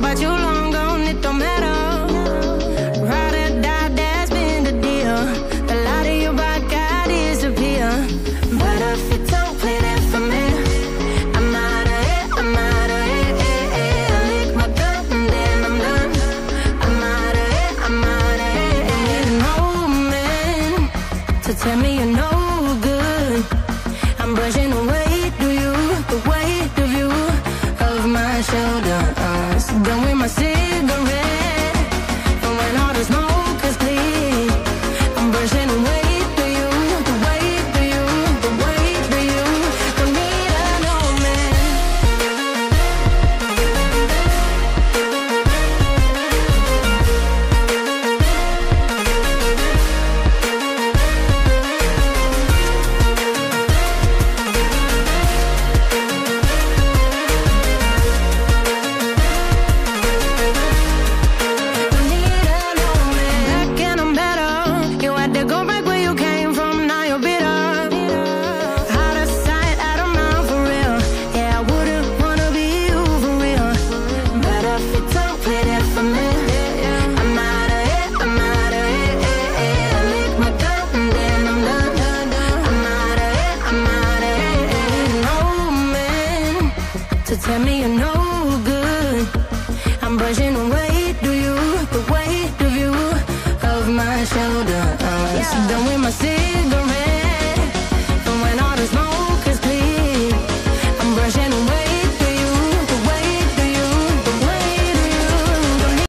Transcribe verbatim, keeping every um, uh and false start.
about you long gone, it don't matter. Ride or die, that's been the deal. The light of your back, I disappear. But if you don't play that for me, I'm out of it, I'm out of it, eh, eh. I lick my gun and then I'm done. I'm out of it, I'm out of it, eh. Need an old man to tell me you're no good. I'm brushing away, do you, the weight of you, of my shoulders. Done with my cigarette, and when all the smoke is clear, I'm brushing away, do you, the weight of you, the weight of you. Don't need an old man. Tell me you're no good. I'm brushing away, do you, the weight of you, of my shoulders. Done with my sin.